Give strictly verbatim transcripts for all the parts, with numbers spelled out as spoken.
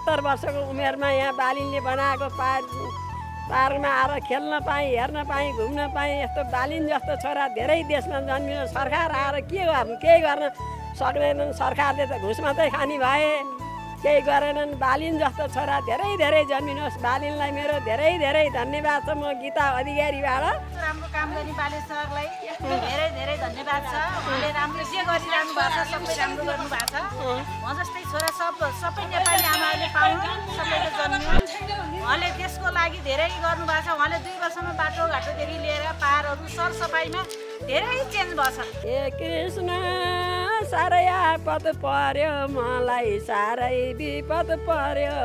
सत्तर वर्षको उमेरमा यहाँ बालिनले बनाएको पार्क पार्कमा आएर खेल्न पाएँ, हेर्न पाएँ, घुम्न पाएँ। यस्तो बालिन जस्तो छोरा धेरै देशमा जन्मिनु, सरकार आएर के गर्नु, केही गर्न सक्दैनन्। सरकारले त घुस मात्रै खाने भए, केही गरेनन्। बालिन जस्तो छोरा धेरै धेरै जन्मिनुहोस्। बालिनलाई मेरो धेरै धेरै धन्यवाद छ। म गीता अधिकारीबाट राम्रो काम गर्ने बालेन सरलाई धेरै धेरै धन्यवाद छ। उहाँले राम्रो जे गरिरहनु भएको छ सबै राम्रो गर्नु भएको छ। म जस्तै छोरा सब सबै नेपाली आमाहरूले पाउनु, सबैले जन्मिनु। उहाँले त्यसको लागि धेरै गर्नुभएको छ। उहाँले दुई वर्षमा बाटोघाटोदेखि लिएर पारहरू सरसफाइमा धेरै चेन्ज भएको छ। ए कृष्ण साह्रै आपत पर्यो, मलाई साह्रै विपद पर्यो।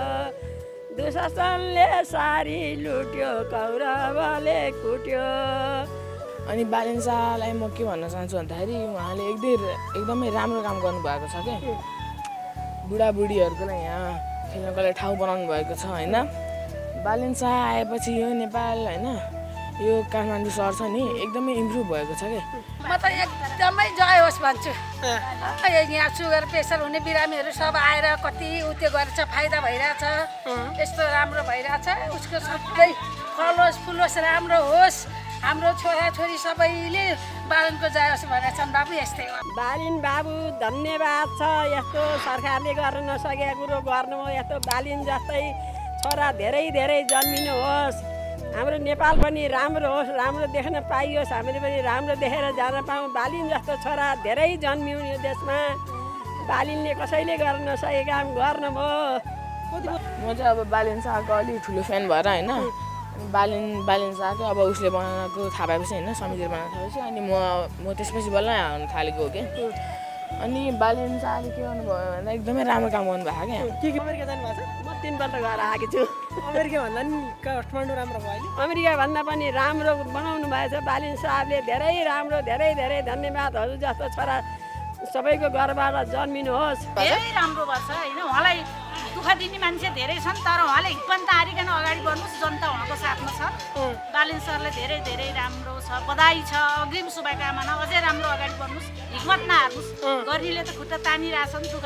दुशासनले सारी लुट्यो, कौरवले कुट्यो। अनि बालेन शाहलाई म के भन्न चाहन्छु भन्दाखेरि उहाँले एकदमै एकदमै राम्रो काम गर्नुभएको छ क्या। बुढाबुढीहरूको लागि यहाँ खेल्नको लागि ठाउँ बनाउनु भएको छ होइन। बालेन शाह आएपछि यो नेपाल होइन यो काठमाडौँ सहर छ नि एकदमै इम्प्रुभ भएको छ क्या। म त एकदमै जय होस् भन्छु। यहाँ सुगर प्रेसर हुने बिरामीहरू सब आएर कति उ त्यो गरेर फाइदा भइरहेछ। यस्तो राम्रो भइरहेछ। उसको सबै फलोस् फुलोस् राम्रो होस्। हाम्रो छोराछोरी सबैले बालनको जय होस् भनेर छन्। बाबु यस्तै हो। बालिन बाबु धन्यवाद छ। यस्तो सरकारले गर्न नसकेको कुरो गर्नु हो। यस्तो बालिन जस्तै छोरा धेरै धेरै जन्मिनुहोस्। हाम्रो नेपाल पनि राम्रो होस्, राम्रो देख्न पाइयोस्। हामीले पनि राम्रो देखेर जान पाऊँ। बालिन जस्तो छोरा धेरै जन्मियो यो देशमा। बालिनले कसैले गर्न नसकेको काम गर्नुभयो। म चाहिँ अब बालेन शाहको अलिक ठुलो फ्यान भएर होइन बालिन बालेन शाहको अब उसले बनाएको थाहा पाएपछि होइन समितिले बनाएको थाहा पाएपछि अनि म म त्यसपछि बल्ल आउनु थालेको हो क्या। अनि बालेन शाहले के गर्नुभयो भन्दा एकदमै राम्रो काम गर्नुभएको क्या। के के अमेरिका जानुभएको छ? म तिनपल्ट गएर आएको छु। अमेरिका भन्दा नि काठमाडौँ राम्रो भयो अहिले? अमेरिका भन्दा पनि राम्रो बनाउनु भएछ बालिन साहबले। धेरै राम्रो धेरै धेरै धन्यवाद। हजुर जस्तो छोरा सबैको घरबाट जन्मिनुहोस्। धेरै राम्रो भएको छ होइन। उहाँलाई दुःख दिने मान्छे धेरै छन् तर उहाँले हिक्पन तारिकन अगाडि बढ्नुहोस्। जनता उहाँको साथमा छ। बालिन सरले धेरै धेरै राम्रो छ। बधाई छ। अग्रिम शुभकामना। अझै राम्रो अगाडि बढ्नुहोस्। हिक्मत नहार्नुहोस्। गर्नेले त खुट्टा तानिरहेछन्, दुःख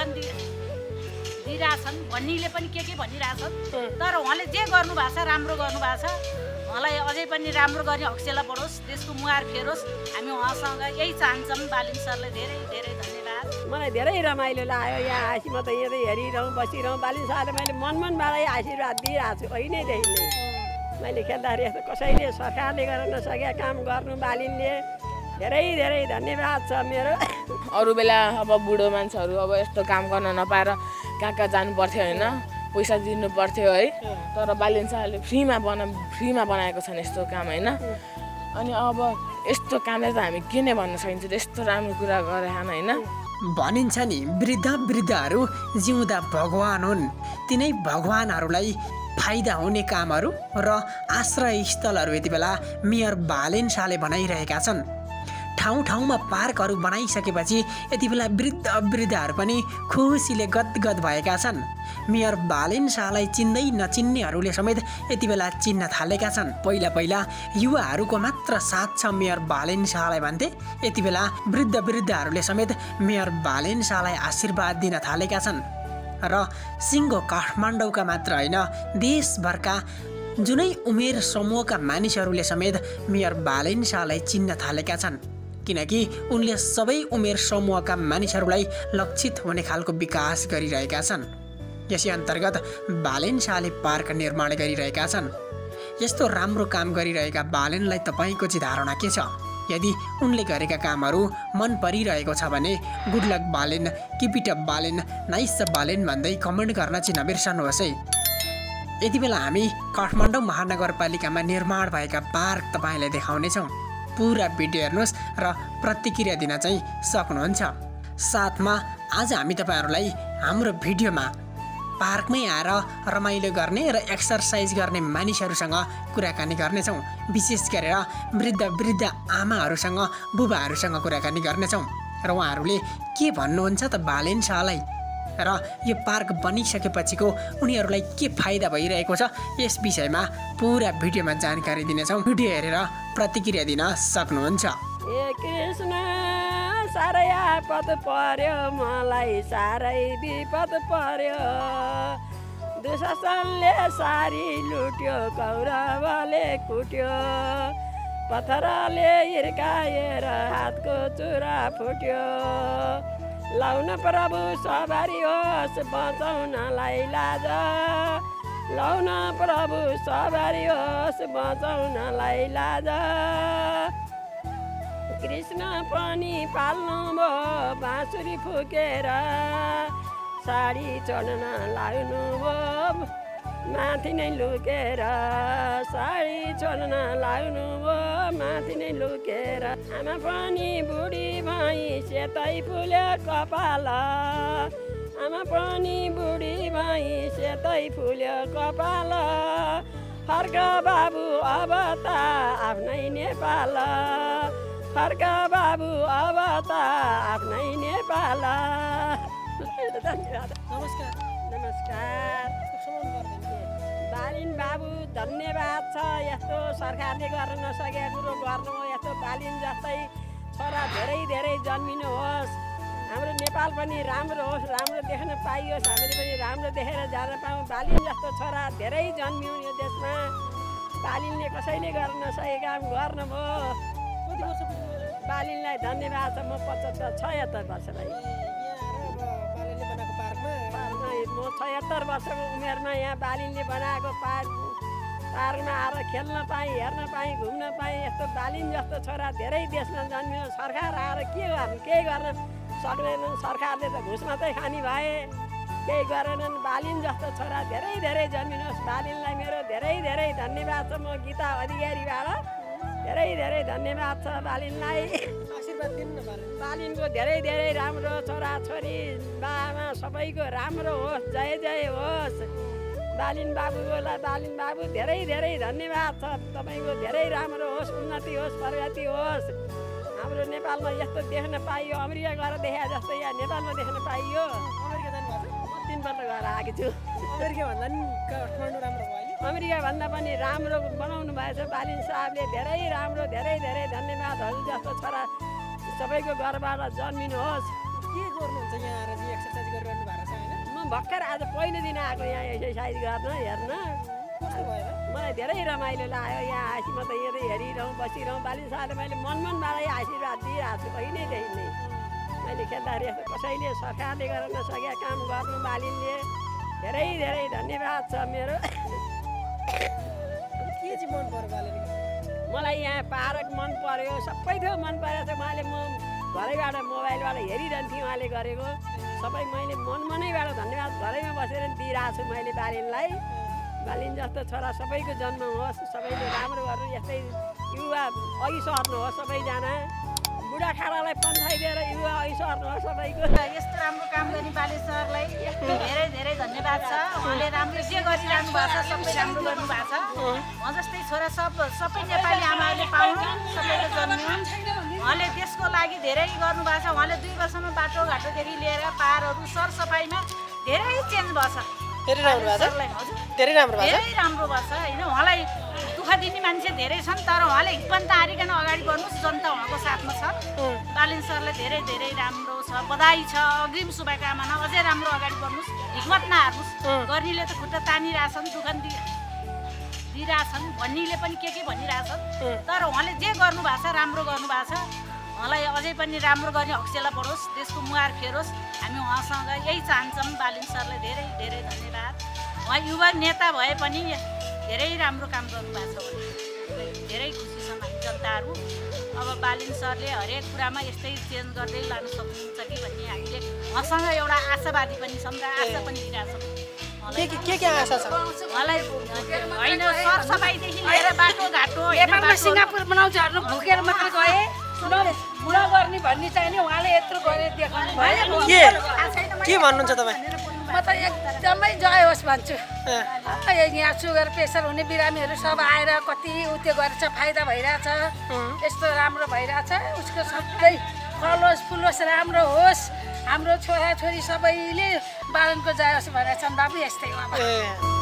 दिइरहेछन्, भन्नेले पनि के के भनिरहेछन्। तर उहाँले जे गर्नुभएको छ राम्रो गर्नुभएको छ। उहाँलाई अझै पनि राम्रो गर्ने हक्सेला बढोस्, देशको मुहार फेरोस्। हामी उहाँसँग यही चाहन्छौँ। बालिन सरले धेरै धेरै धन्यवाद। मलाई धेरै रमाइलो लाग्यो यहाँ आएपछि। म त यहाँ हेरिरहँ बसिरहँ। बालिन साहले मैले मन मनबाटै आशीर्वाद दिइरहेको छु पहिल्यैदेखि नै। मैले खेल्दाखेरि यस्तो कसैले सरकारले गर्न नसकेका काम गर्नु बालिनले। धेरै धेरै धन्यवाद छ मेरो। अरू बेला अब बुढो मान्छेहरू अब यस्तो काम गर्न नपाएर कहाँ कहाँ जानु पर्थ्यो होइन, पैसा दिनु पर्थ्यो है। तर बालेन शाहले फ्रीमा बना फ्रीमा बनाएको छन् यस्तो काम होइन। अनि अब यस्तो कामले त हामी के नै भन्न सकिन्छ। यस्तो राम्रो कुरा गरेछन् होइन। भनिन्छ नि वृद्ध वृद्धहरू जिउँदा भगवान हुन्। तिनै भगवानहरूलाई फाइदा हुने कामहरू र आश्रय स्थलहरू यति बेला मेयर बालेन शाहले बनाइरहेका छन्। ठाउँ ठाउँमा पार्कहरू बनाइसकेपछि यति बेला वृद्ध वृद्धहरू पनि खुसीले गदगद भएका छन्। मेयर बालेन शाहलाई चिन्दै नचिन्नेहरूले समेत यति बेला चिन्न थालेका छन्। पहिला पहिला युवाहरूको मात्र साथ छ मेयर बालेन शाहलाई भन्थे। यति बेला वृद्ध वृद्धहरूले समेत मेयर बालेन शाहलाई आशीर्वाद दिन थालेका छन्। र सिङ्गो काठमाडौँका मात्र होइन देशभरका जुनै उमेर समूहका मानिसहरूले समेत मेयर बालेन शाहलाई चिन्न थालेका छन्। किनकि उनले सबै उमेर समूहका मानिसहरूलाई लक्षित हुने खालको विकास गरिरहेका छन्। यसै अन्तर्गत बालेन शाहले पार्क निर्माण गरिरहेका छन्। यस्तो राम्रो काम गरिरहेका बालेनलाई तपाईँको चाहिँ धारणा के छ? यदि उनले गरेका कामहरू मन परिरहेको छ भने good luck Balen, keep it up Balen, nice Balen भन्दै कमेन्ट गर्न चाहिँ नबिर्सनुहोस् है। यति बेला हामी काठमाडौँ महानगरपालिकामा निर्माण भएका पार्क तपाईँलाई देखाउनेछौँ। पुरा भिडियो हेर्नुहोस् र प्रतिक्रिया दिन चाहिँ सक्नुहुन्छ। साथमा आज हामी तपाईँहरूलाई हाम्रो भिडियोमा पार्कमै आएर रमाइलो गर्ने र एक्सर्साइज गर्ने मानिसहरूसँग कुराकानी गर्नेछौँ। विशेष गरेर वृद्ध वृद्ध आमाहरूसँग बुबाहरूसँग कुराकानी गर्नेछौँ र उहाँहरूले के भन्नुहुन्छ त बालेन शाहलाई र यो पार्क बनिसकेपछिको उनीहरूलाई के फाइदा भइरहेको छ यस विषयमा पुरा भिडियोमा जानकारी दिनेछौँ। भिडियो हेरेर प्रतिक्रिया दिन सक्नुहुन्छ। ए कृष्ण साह्रै आपत पर्यो, मलाई साह्रै विपद पर्यो। दुशासनले सारी लुट्यो कौरवले कुट्यो पत्थरले हिर्काएर हातको चुरा फुट्यो लाउन प्रभु सवारी होस् बचाउनलाई लाज लाउन प्रभु सवारी होस् बचाउनलाई लाज कृष्ण पनि पाल्नु भयो बाँसुरी फुकेर साडी चढ्न लाग्नु भयो माथि नै लुकेर साडी चढ्न लाग्नु भयो माथि नै लुकेर आमा पनि बुढी भई सेतै फुल्यो कपाल आमा पनि बुढी भई सेतै फुल्यो कपाल फर्क बाबु अब त आफ्नै नेपाल फर्क बाबु अब त आफ्नै नेपाल धन्यवाद नमस्कार नमस्कार बालिन बाबु धन्यवाद छ यस्तो सरकारले गर्न नसकेको कुरो गर्नु यस्तो बालिन जस्तै छोरा धेरै धेरै जन्मिनुहोस् हाम्रो नेपाल पनि राम्रो होस् राम्रो देख्न पाइयोस् हामीले पनि राम्रो देखेर जान पाऊँ बालिन जस्तो छोरा धेरै जन्मियो यो देशमा बालिनले कसैले गर्न नसकेको काम गर्नुभयो कति वर्ष पुग्नु बालिनलाई धन्यवाद छ म पचहत्तर छयत्तर वर्ष भाइ बालिनले बनाएको पार्कमा म छयत्तर वर्षको उमेरमा यहाँ बालिनले बनाएको पार्क पार्कमा आएर खेल्न पाएँ हेर्न पाएँ घुम्न पाएँ यस्तो बालिन जस्तो छोरा धेरै देशमा जन्मियो सरकार आएर के गर्नु केही गर्न सक्दैनन् सरकारले त घुस मात्रै खाने भए केही गरेनन् बालिन जस्तो छोरा धेरै धेरै जन्मिनुहोस् बालिनलाई मेरो धेरै धेरै धन्यवाद छ म गीता अधिकारीबाट धेरै धेरै धन्यवाद छ बालिनलाई आशीर्वाद दिनु न बालिन बालिनको धेरै धेरै राम्रो छोराछोरी बाबा सबैको राम्रो होस् जय जय होस् बालिन बाबुलाई बालिन बाबु धेरै धेरै धन्यवाद छ तपाईँको धेरै राम्रो होस् उन्नति होस् प्रगति होस् हाम्रो नेपालमा यस्तो देख्न पाइयो अमेरिका गएर देखा जस्तो यहाँ नेपालमा देख्न पाइयो अमेरिका जानुभएको छ म तिनपल्ट गएर आएको छु अमेरिका भन्दा नि काठमाडौँ राम्रो भयो अहिले अमेरिका भन्दा पनि राम्रो बनाउनु भएछ बालिन साहबले धेरै राम्रो धेरै धेरै धन्यवाद हजुर जस्तो छोरा सबैको घरबाट जन्मिनुहोस् के गर्नुहुन्छ यहाँ आएर चाहिँ एक्सर्साइज गरिरहनु भएको छ होइन म भर्खर आज पहिलो दिन आएको यहाँ एक्सर्साइज गर्न हेर्न कस्तो भयो र मलाई धेरै रमाइलो लाग्यो यहाँ आएपछि म त हेर्दै हेरिरहँ बसिरहँ बालिन साहबले मैले मन मनबाटै आशीर्वाद दिइरहेको छु कहिलेदेखि नै मैले खेल्दाखेरि यस्तो कसैले सरकारले गर्न नसकेका काम गर्नु बालिनले धेरै धेरै धन्यवाद छ मेरो के चाहिँ मन पर्यो बालिन मलाई यहाँ पार्क मन पर्यो सबै थोक मन परेको छ मैले म घरैबाट मोबाइलबाट हेरिरहन्थेँ उहाँले गरेको सबै मैले मन मनैबाट धन्यवाद घरैमा बसेर दिइरहेको छु मैले बालिनलाई बालिन जस्तो छोरा सबैको जन्म होस् सबैले राम्रो गर्नु यस्तै युवा अघि सर्नुहोस् सबैजना बुढाखाडालाई पन्साइदिएर युवा अघि सर्नुहोस् सबैको यस्तो राम्रो काम गर्ने बाले सरलाई धेरै धेरै धन्यवाद छ उहाँले राम्रो जे गरिरहनु भएको छ सबै राम्रो गर्नु भएको छ म जस्तै छोरा सब सबै नेपाली आमाहरूले पाउनु सबैको जन्मिनु उहाँले देशको लागि धेरै गर्नुभएको छ उहाँले दुई वर्षमा बाटोघाटोदेखि लिएर पारहरू सरसफाइमा धेरै चेन्ज भएको छ धेरै राम्रो भएको सरलाई हजुर छ धेरै राम्रो भएको छ धेरै राम्रो भएको छ होइन उहाँलाई दुःख दिने मान्छे धेरै छन् तर उहाँले हिक्पन तारिकन अगाडि गर्नुहोस् जनता उहाँको साथमा छ बालिन सरलाई धेरै धेरै राम्रो छ बधाई छ अग्रिम शुभकामना अझै राम्रो अगाडि बढ्नुहोस् हिक्मत नहार्नुहोस् गर्नेले त खुट्टा तानिरहेछन् दुःख दि दिइरहेछन् भन्नेले पनि के के भनिरहेछन् तर उहाँले जे गर्नुभएको छ राम्रो गर्नुभएको छ उहाँलाई अझै पनि राम्रो गर्ने हक्सेला बढोस् देशको मुहार फेरोस् हामी उहाँसँग यही चाहन्छौँ बालिन सरलाई धेरै धेरै धन्यवाद उहाँ युवा नेता भए पनि धेरै राम्रो काम गर्नुभएको छ धेरै खुसी छौँ हामी जनताहरू अब बालिन सरले हरेक कुरामा यस्तै चेन्ज गर्दै लानु सक्नुहुन्छ कि भन्ने हामीले उहाँसँग एउटा आशावादी पनि छौँ र आशा पनि दिइरहेछौँ के के के के आशा छ उहाँलाई होइन सरसफाइदेखि लिएर बाटोघाटो नेपालमा सिङ्गापुर बनाउँछहरू भुकेर मात्र गए नगर्ने भन्ने चाहिँ नि उहाँले यत्रो गरेर देखाउनु भयो के के भन्नुहुन्छ तपाईँ म त एकदमै जय होस् भन्छु यहाँ सुगर प्रेसर हुने बिरामीहरू सब आएर कति उत्यो गरेर फाइदा भइरहेछ यस्तो राम्रो भइरहेछ उसको सबै फलोस् फुलोस् राम्रो होस् हाम्रो छोराछोरी सबैले बालनको जय होस् भनेर छन् बाबु यस्तै हो अब